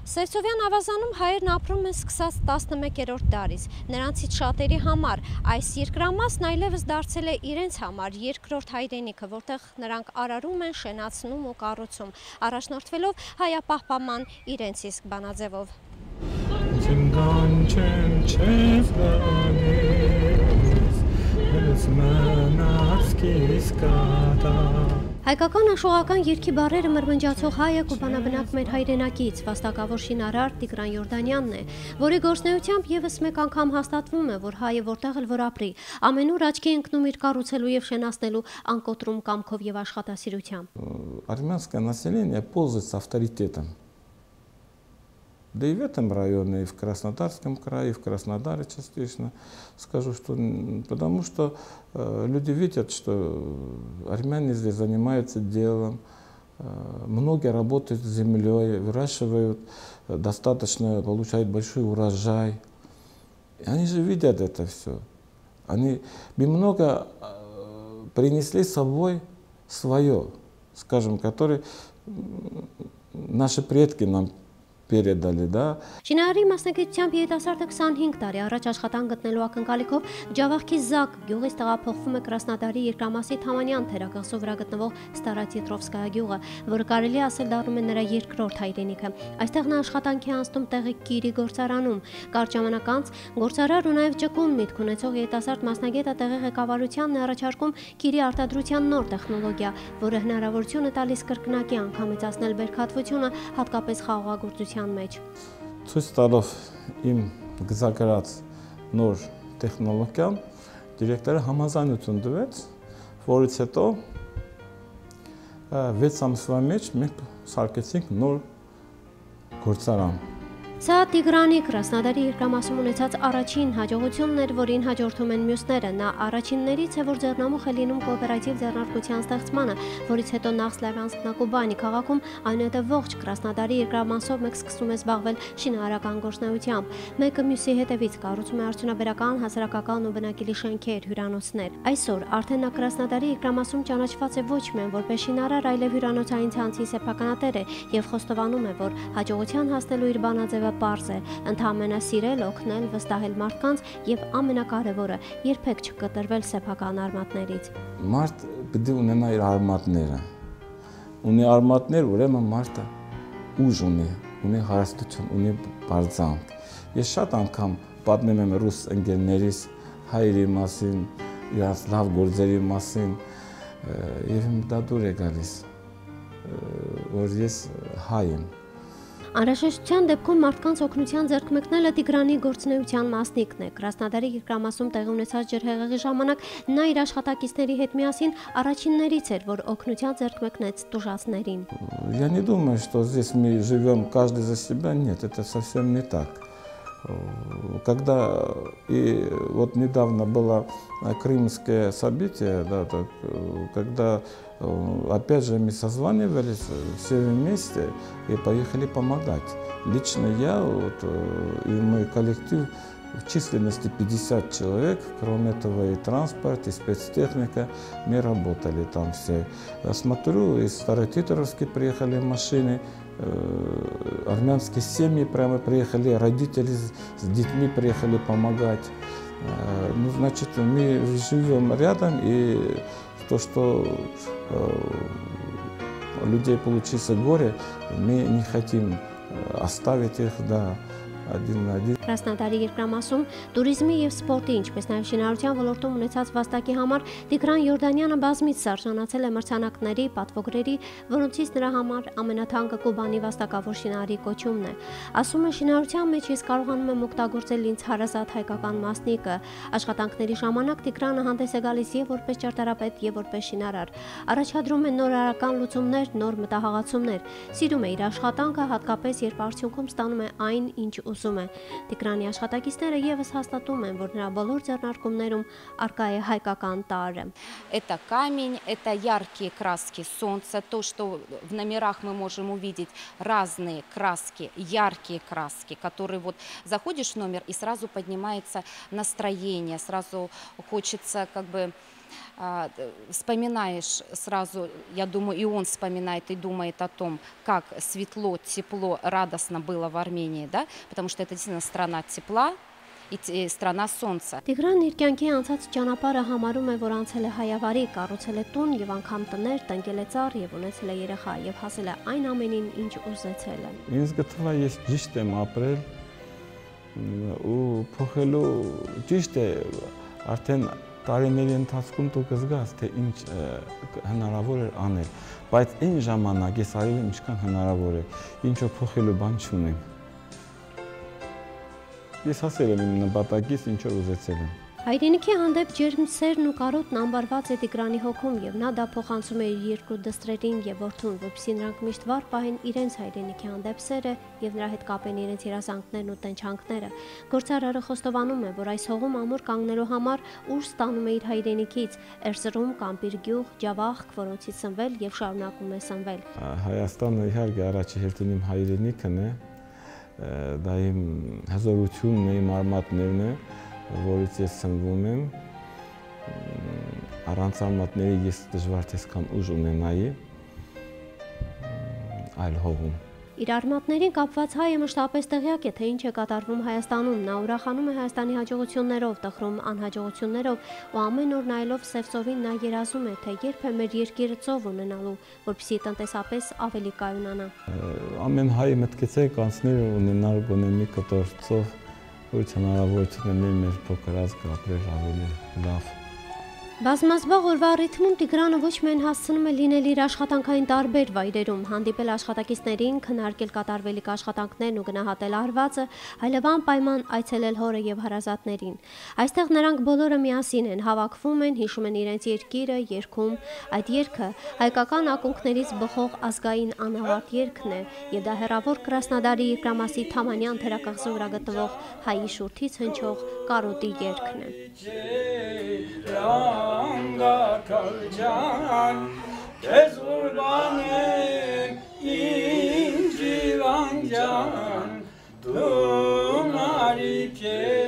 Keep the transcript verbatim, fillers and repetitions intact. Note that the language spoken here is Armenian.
Սերծովյան ավազանում հայերն ապրում են սկսած տասնմեկերորդ դարից։ Նրանցից շատերի համար այս երկրամասն այլևս դարձել է իրենց համար երկրորդ հայրենիքը, որտեղ նրանք արարում են, շենացնում ու կառուցում, առաջնորդվելով հայապահպանման իրենց իսկ բանաձևով։ Հայկական աշխողական երգի բառերը մրմնջացող հայը կուբանաբնակ մեր հայրենակից, վաստակավոր շինարար Տիգրան Յորդանյանն է, որի գործնեությամբ ևս մեկ անգամ հաստատվում է, որ հայը որտեղ էլ որ ապրի, ամենուր աչքի ընկնում իր կառուցելու եւ շենացնելու անկոտրում կամքով եւ աշխատասիրությամբ։ Армянское население пользуется авторитетом. Да и в этом районе, и в Краснодарском крае, и в Краснодаре частично скажу, что потому что э, люди видят, что армяне здесь занимаются делом, э, многие работают с землей, выращивают э, достаточно, получают большой урожай. И они же видят это все. Они немного э, принесли с собой свое, скажем, которое э, наши предки нам передали, да. Շինարարի մասնագիտությամբ երիտասարդը քսանհինգ տարի առաջ աշխատանք գտնելու ակնկալիքով Ջավախքի Զակ գյուղից տեղափոխվում է Կրասնոդարի երկրամասի Թամանյան թերակղզու վրա գտնվող Ստարատիտրովսկայա գյուղը, որը կարելի ասել դառնում է նրա երկրորդ հայրենիքը։ Այստեղ նա աշխատանքի անցնում տեղի Կիրի գործարանում։ Կարճ ժամանակ անց գործարար ու նաև ճկուն միտք ունեցող երիտասարդ մասնագետը տեղի ղեկավարությանն է առաջարկում Կիրի արտադրության նոր տեխնոլոգիա, որը հնարավորություն է տալիս կրկնակի անգամեցնել բերքատվությունը, հատկապես խաղողագործության մեջ։ Ցույց տալով իմ գծագրած նոր տեխնոլոգիան, դիրեկտորը համաձայնություն տվեց, որից հետո վեց ամսվա մեջ մենք սարքեցինք նոր գործարան։ Սա Տիգրանի Կրասնոդարի երկրամասում ունեցած առաջին հաջողությունն էր, որին հաջորդում են մյուսները։ Նա առաջիններից է, որ ձեռնամուխ է լինում կոոպերատիվ ձեռնարկության ստեղծմանը, որից հետո նախ Սլավյանսկ Նակուբանի քաղաքում, այնուհետև ողջ Կրասնոդարի երկրամասով մեկ սկսում է զբաղվել շինարարական գործունեությամբ։ Մեկը մյուսի հետևից կառուցում է արդյունաբերական, հասարակական ու բնակելի շենքեր, հյուրանոցներ։ Այսօր արդեն նա Կրասնոդարի երկրամասում ճանաչված է ոչ միայն որպես շինարար, այլև հյուրանոցային ցանցի սեփականատեր է եւ խոստովանում է, որ հաջողության հասնելու իր բանաձևը պարզ է, ընդհանրապես սիրել, օգնել, վստահել մարդկանց եւ ամենակարևորը երբեք չկտրվել սեփական արմատներից։ Մարդ պետք է ունենա իր արմատները։ Ունի արմատներ, ուրեմն մարդը ուժ ունի, ունի հարստություն, ունի բարձանք։ Ես շատ անգամ պատմում եմ ռուս ընկերներիս հայերի մասին, իրաց լավ գործերի մասին եւ իմ դա դուր է գալիս, որ ես հայ եմ։ Անհրաժեշտության դեպքում մարդկանց օգնության ձեռք մեկնելը Տիգրանի գործունեության մասնիկն է։ Կրասնոդարի երկրամասում տեղի ունեցած ջրհեղեղի ժամանակ նա իր աշխատակիցների հետ միասին առաջիններից էր, որ օգնության ձեռք մեկնեց տուժածներին։ Я не думаю, что здесь мы живем каждый за себя. Нет, это совсем не так. Когда и вот недавно было крымское событие, да, так, когда опять же мы созванивались все вместе и поехали помогать. Лично я вот, и мой коллектив в численности пятьдесят человек, кроме этого и транспорт, и спецтехника, мы работали там все. Я смотрю, из Старотитровски приехали машины, армянские семьи прямо приехали, родители с детьми приехали помогать. Ну, значит, мы живем рядом, и то, что людей получится горе, мы не хотим оставить их, да, один на один. Կրասնոդարի երկրամասում туриզմի եւ սպորտի, ինչպես նաեւ շինարարության ոլորտում ունեցած վաստակի համար Տիգրան Յորդանյանը բազմից արժանացել է մրցանակների, պատվոգրերի, որոնցից նրա համար ամենաթանկը Կուբանի վաստակավոր շինարարի կոչումն է։ Ասում է, շինարարության մեջ ես կարողանում եմ օգտագործել ինձ հարազատ հայկական մասնիկը։ Աշխատանքների ժամանակ Տիգրանը հանդես է գալիս եւ որպես ճարտարապետ եւ որպես շինարար։ Առաջադրում է նորարարական լուծումներ, նոր մտահղացումներ։ Սիրում է իր աշխատանքը, հատկապես երբ արդյունքում ստանում է այն, ինչ ուզում է։ Տիգրանի աշխատակիցները եւս հաստատում են, որ նրա բոլոր ձեռնարկումներում արկա է հայկական տարրը։ Это камень, это яркие краски солнца, то, что в номерах мы можем увидеть разные краски, яркие краски, которые вот заходишь в номер и сразу поднимается настроение, сразу хочется как бы вспоминаешь сразу, я думаю, и он вспоминает и думает о том, как светло, тепло, радостно было в Армении, да, потому что это действительно страна тепла и страна солнца. Տիգրան իր կյանքի անցած ճանապարհը համարում է, որ անցել է հայավարի, կառուցել է տուն եւ անգամ տներ, տնկել է ծառ եւ ունեցել է երեխա եւ հասել է այն ամենին, ինչ ուզեցել է։ Ինձ գտնում է ես ճիշտ եմ ապրել ու փոխելու ճիշտ է արդեն տարիների ընթացքում դու կզգաս, թե ինչ հնարավոր էր անել, բայց այն ժամանակ ես արել եմ ինչքան հնարավոր է, ինչով փոխելու բան չունեմ։ Ես հասել եմ իմ նպատակից, ինչով ուզեցել եմ։ Հայրենիքի հանդեպ ջերմ սերն ու կարոտն ամբարված է Տիգրանի հոգում եւ նա դա փոխանցում է իր երկու դստրերին եւ որդուն, որպեսզի նրանք միշտ վառ պահեն իրենց հայրենիքի հանդեպ սերը եւ նրա հետ կապեն իրենց երազանքներն ու տենչանքները։ Գործարարը խոստովանում է, որ այս հողում ամուր կանգնելու համար ուժ ստանում է իր հայրենիքից, Էրզրում, Կամպիր գյուղ, Ջավախք, որոնցից սնվել եւ շարունակում է սնվել։ Հայաստանը իհարկե առաջի հերթին իմ հայրենիքն է, դա իմ հզորությունն է, իմ արմատներն է, որից ես սնվում եմ, առանց արմատների ես դժվար թե այսքան ուժ ունենայի այլ հողում։ Իր արմատներին կապված հայը մշտապես տեղյակ է, թե ինչ է կատարվում Հայաստանում, նա ուրախանում է Հայաստանի հաջողություններով, տխրում անհաջողություններով ու ամեն օր նայելով սև ծովին նա երազում է, թե երբ է մեր երկիրը ծով ունենալու, որպեսզի տնտեսապես ավելի կայունանա։ Ամեն հայ մտքից է կանցներ ունենալ գոնե մի կտոր ծով, որից հնարավորություն է մեր փոքր ազգը ապրել ավելի լավ։ Բազմազբաղ օրվա ռիթմում Տիգրանը ոչ միայն հասցնում է լինել իր աշխատանքային տարբեր վայրերում, հանդիպել աշխատակիցներին, քննարկել կատարվելիք աշխատանքներն ու գնահատել արվածը, այլև անպայման այցելել հորը եւ հարազատներին։ Այստեղ նրանք բոլորը միասին են, հավաքվում են, հիշում են իրենց երկիրը, երգում։ Այդ երգը հայկական ակունքներից բխող ազգային անավարտ երգն է, եւ դա հեռավոր Կրասնոդարի Երկրամասի Թամանյան թերակղզու վրա գտնվող հայի շուրթից հնչող կարոտի երգն է։ Անգա քալջան քեզ ուրբանեմ ինձ իվանջան դու մարի քեզ